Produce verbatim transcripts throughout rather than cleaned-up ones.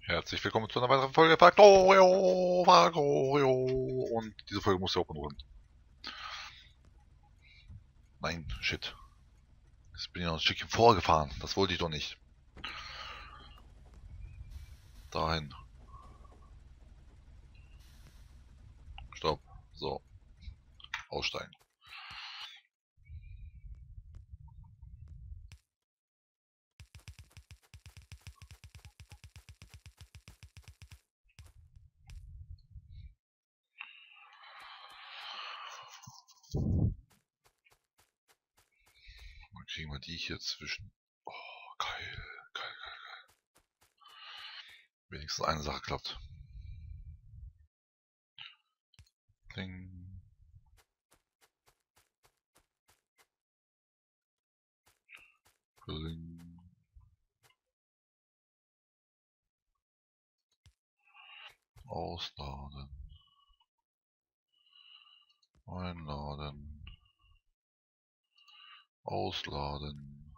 Herzlich willkommen zu einer weiteren Folge Factorio, Factorio. Und diese Folge muss ja open run. Nein, shit. Jetzt bin ich noch ein Stückchen vorgefahren. Das wollte ich doch nicht. Dahin. Stopp. So. Aussteigen. Dann kriegen wir die hier zwischen. Oh, geil. Geil, geil, geil. Wenigstens eine Sache klappt. Ding. Ding. Ausladen. Einladen. Ausladen.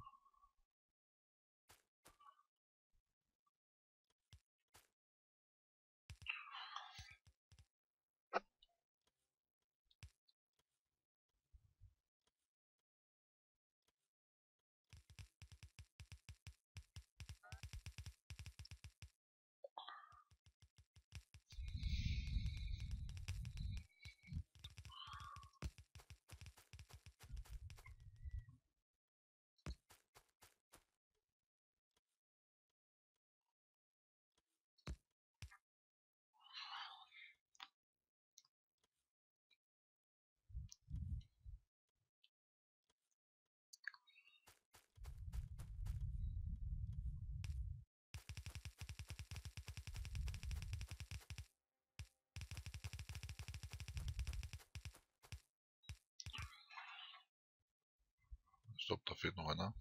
Stopp, da fehlt noch einer.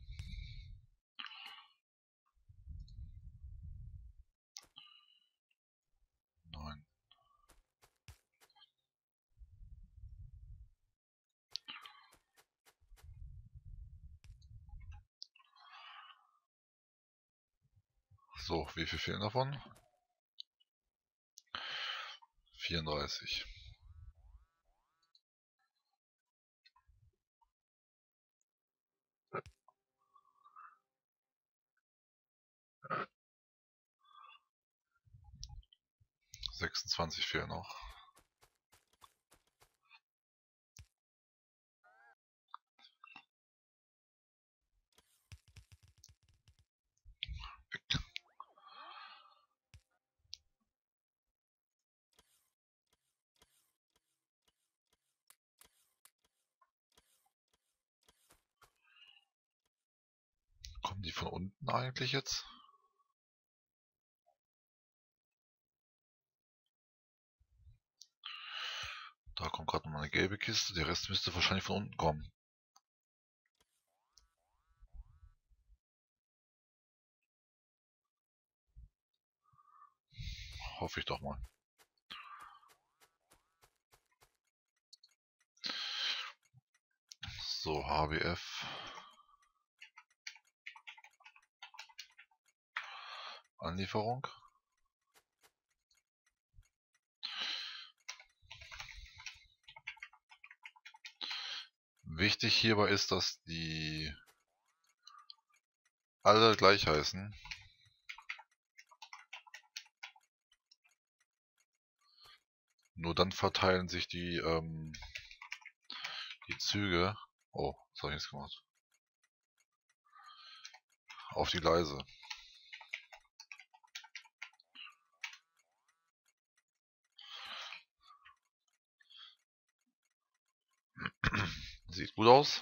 Nein. So, wie viel fehlen davon? vierunddreißig. sechsundzwanzig fehlen noch. Kommen die von unten eigentlich jetzt? Da kommt gerade noch eine gelbe Kiste, der Rest müsste wahrscheinlich von unten kommen. Hoffe ich doch mal. So, H B F. Anlieferung. Wichtig hierbei ist, dass die alle gleich heißen. Nur dann verteilen sich die, ähm, die Züge. Oh, was habe ich jetzt gemacht? Auf die Gleise. Sieht gut aus.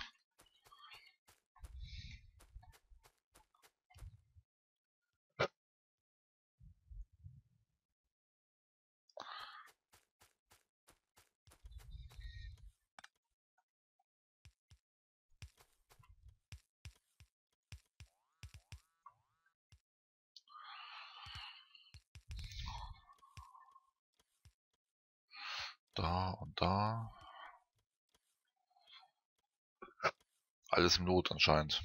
Da und da. Alles im Lot anscheinend.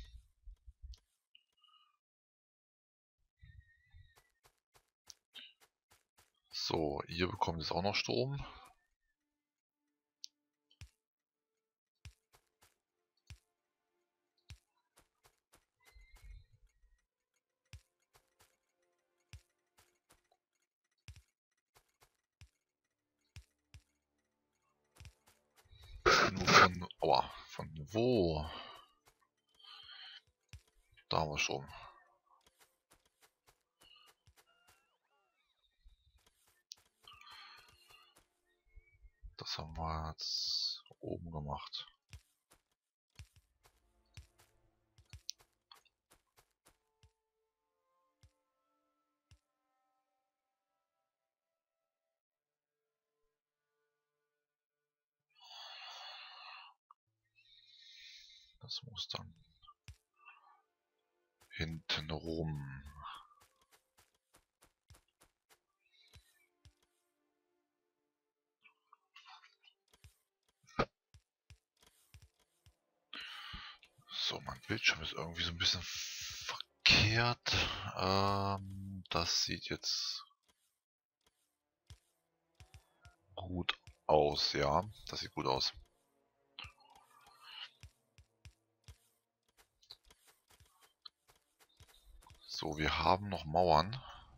So, ihr bekommt jetzt auch noch Strom. Nur von, aua, von wo? Da haben wir Strom. Das haben wir jetzt oben gemacht. Das muss dann hinten rum. So, mein Bildschirm ist irgendwie so ein bisschen verkehrt. Ähm, das sieht jetzt gut aus, ja. Das sieht gut aus. So, wir haben noch Mauern.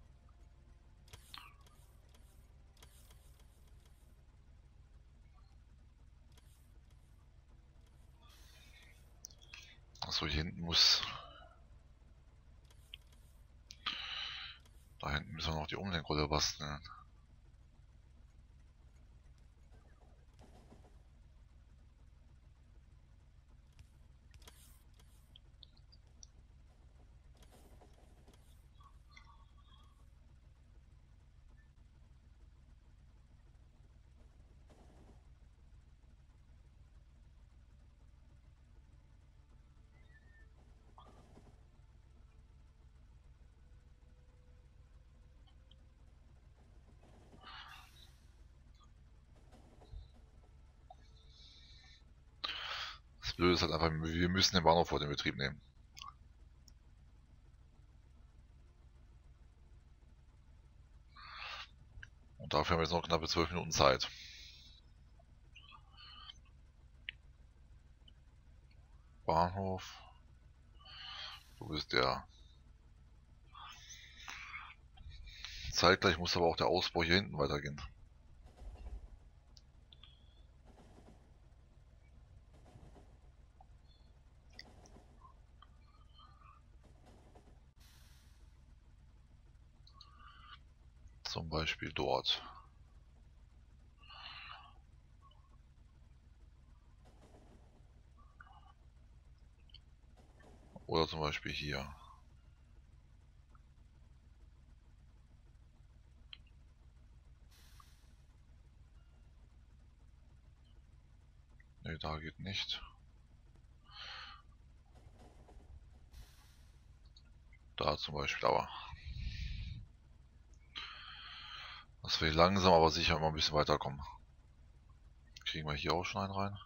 Achso, hier hinten muss... Da hinten müssen wir noch die Umlenkrolle basteln. Das Blöde ist halt einfach, wir müssen den Bahnhof vor den Betrieb nehmen. Und dafür haben wir jetzt noch knappe zwölf Minuten Zeit. Bahnhof. Wo ist der? Zeitgleich muss aber auch der Ausbau hier hinten weitergehen. Zum Beispiel dort. Oder zum Beispiel hier. Ne, da geht nicht. Da zum Beispiel aber. Dass wir langsam aber sicher immer ein bisschen weiterkommen. Kriegen wir hier auch schon einen rein?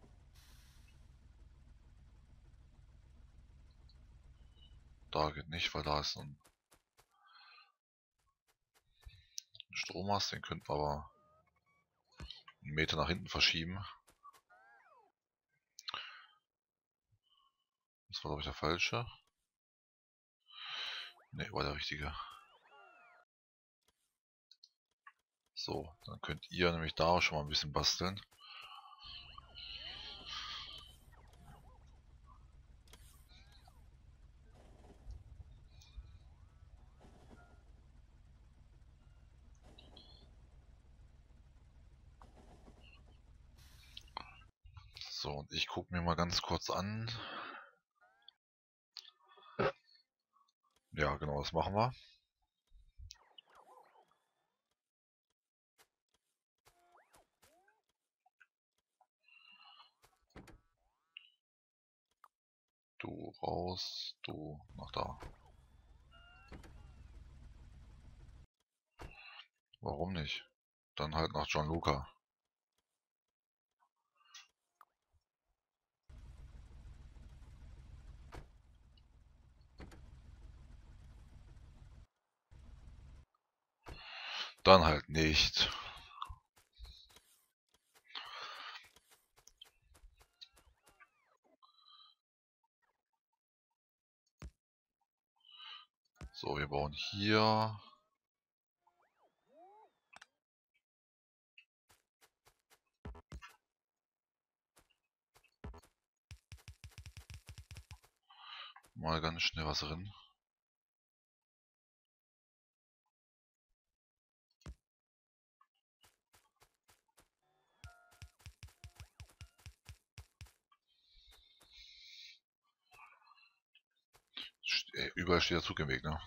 Da geht nicht, weil da ist ein Strommast, den könnten wir aber einen Meter nach hinten verschieben. Das war glaube ich der falsche. Ne, war der richtige. So, dann könnt ihr nämlich da auch schon mal ein bisschen basteln. So, und ich gucke mir mal ganz kurz an. Ja, genau, das machen wir. Du raus, du nach da. Warum nicht? Dann halt nach Gianluca. Dann halt nicht. So, wir bauen hier. Mal ganz schnell was drin. Ey, überall steht der Zug im Weg, ne?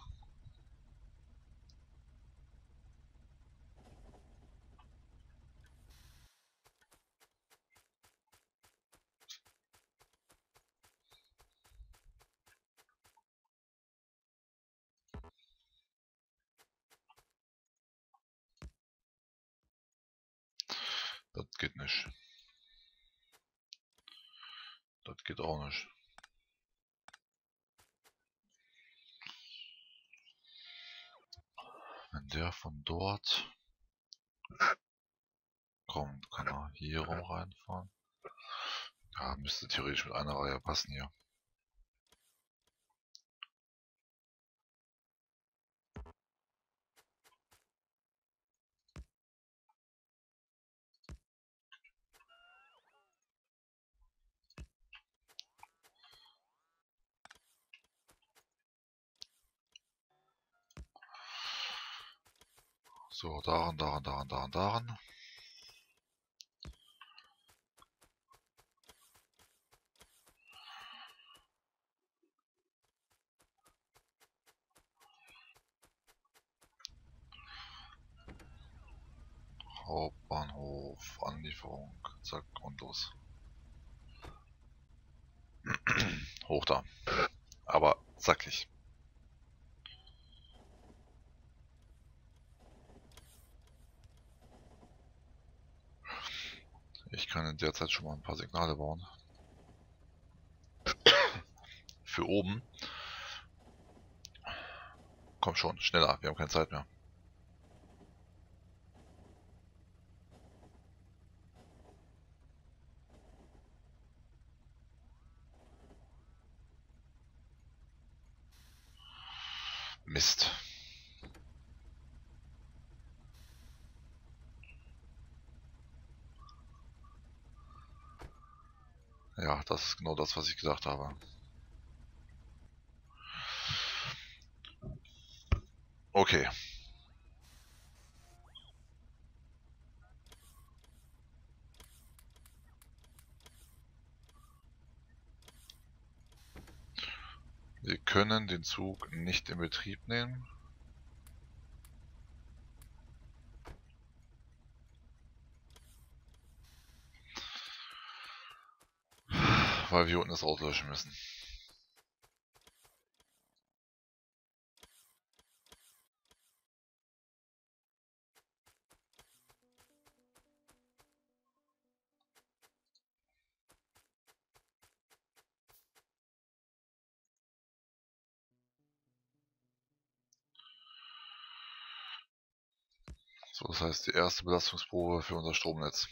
Das geht nicht. Das geht auch nicht. Wenn der von dort kommt, kann er hier rum reinfahren. Ja, müsste theoretisch mit einer Reihe passen hier. So, daran, daran, daran, daran, daran. Hauptbahnhof, Anlieferung, zack und los. Hoch da. Aber zackig. Ich kann in der Zeit schon mal ein paar Signale bauen. Für oben. Komm schon, schneller, wir haben keine Zeit mehr. Mist. Ja, das ist genau das, was ich gedacht habe. Okay. Wir können den Zug nicht in Betrieb nehmen. Weil wir unten das auslöschen müssen. So, das heißt die erste Belastungsprobe für unser Stromnetz.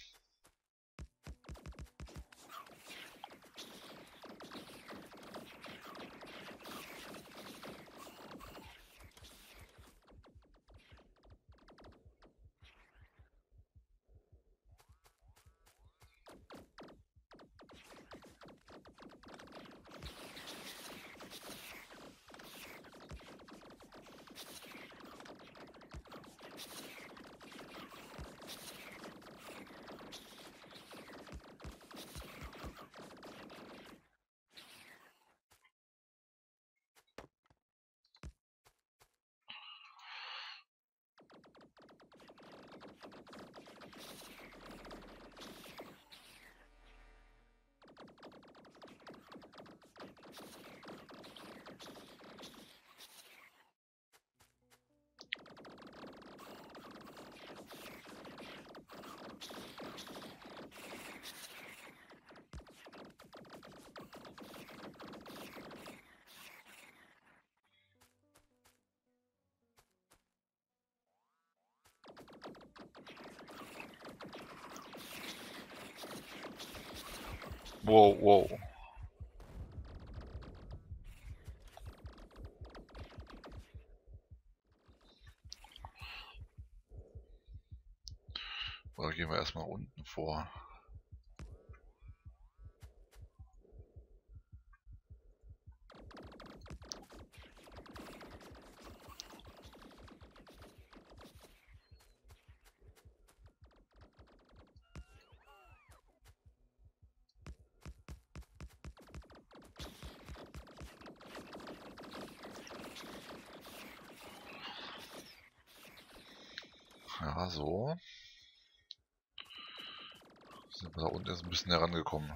Wow, wow. Oder gehen wir erstmal unten vor. Ja, so. Sind wir da unten jetzt ein bisschen herangekommen.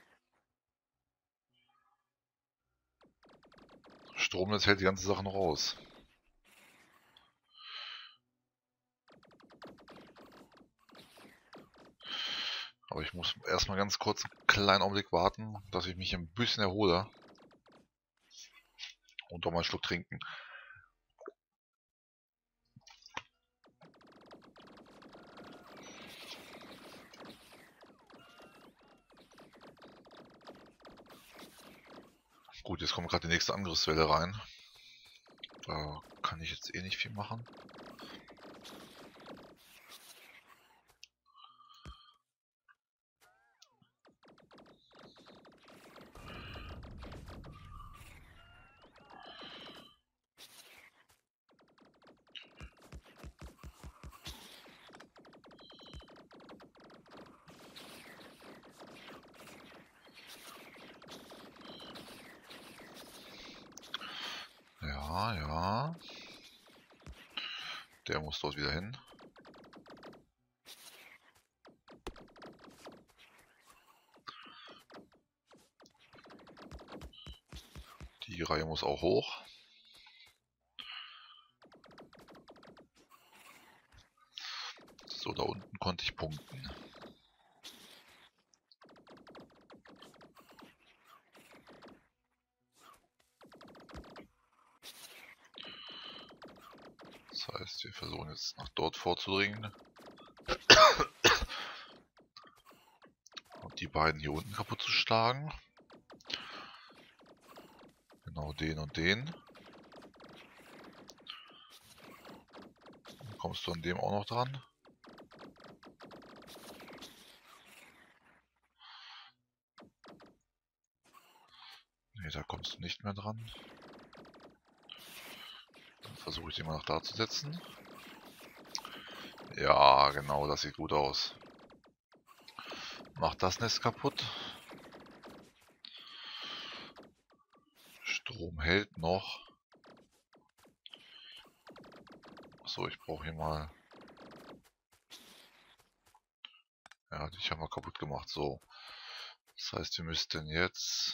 Stromnetz hält die ganze Sache noch aus. Aber ich muss erstmal ganz kurz einen kleinen Augenblick warten, dass ich mich ein bisschen erhole. Und doch mal einen Schluck trinken. Gut, jetzt kommt gerade die nächste Angriffswelle rein. Da kann ich jetzt eh nicht viel machen. Ja, ja. Der muss dort wieder hin. Die Reihe muss auch hoch. So, da unten konnte ich punkten. Das heißt, wir versuchen jetzt nach dort vorzudringen. Und die beiden hier unten kaputt zu schlagen. Genau den und den. Dann kommst du an dem auch noch dran. Ne, da kommst du nicht mehr dran. Dann versuche ich den mal nach da zu setzen. Ja, genau, das sieht gut aus. Macht das Nest kaputt. Strom hält noch. So, ich brauche hier mal... Ja, die haben wir kaputt gemacht. So. Das heißt, wir müssten jetzt...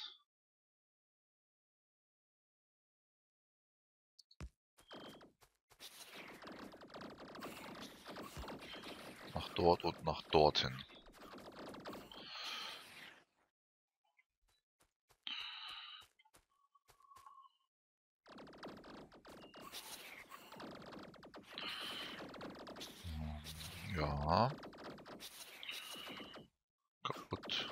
nach dort und nach dorthin. Ja. Kaputt.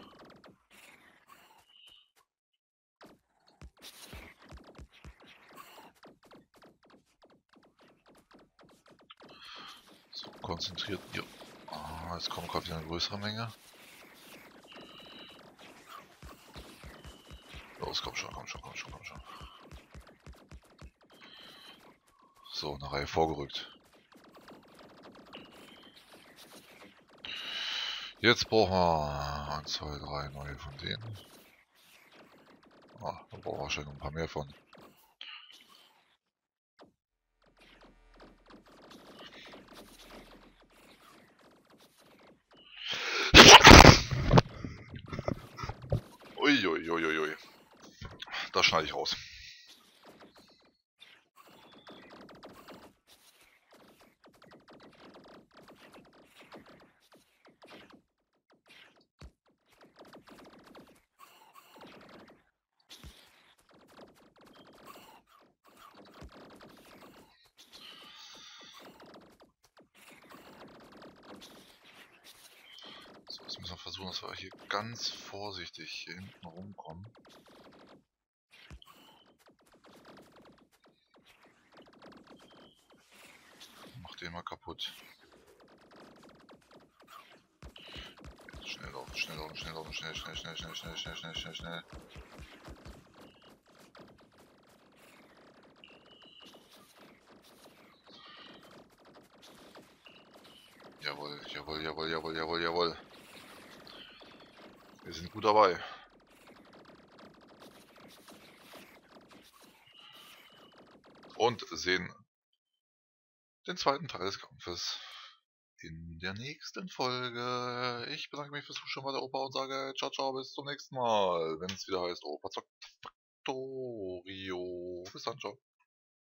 So, konzentriert ihr. Ah, jetzt kommt gerade wieder eine größere Menge. Los, komm schon, komm schon, komm schon, komm schon. So, eine Reihe vorgerückt. Jetzt brauchen wir eins, zwei, drei neue von denen. Ah, da brauchen wir wahrscheinlich noch ein paar mehr von. Uiuiuiui. Ui, ui, ui. Das schneide ich raus. So, jetzt müssen wir versuchen, versuchen, dass wir hier ganz vorsichtig hier hinten rumkommen. Mach den mal kaputt. Schnell laufen, schnell laufen, schnell laufen, schnell, schnell, schnell, schnell, schnell, schnell, schnell, schnell, schnell. Jawohl, jawohl, jawohl, jawohl, jawohl, jawohl. Wir sind gut dabei. Und sehen den zweiten Teil des Kampfes in der nächsten Folge. Ich bedanke mich fürs Zuschauen bei der Opa und sage ciao, ciao, bis zum nächsten Mal, wenn es wieder heißt Opa zockt Factorio. Bis dann, ciao.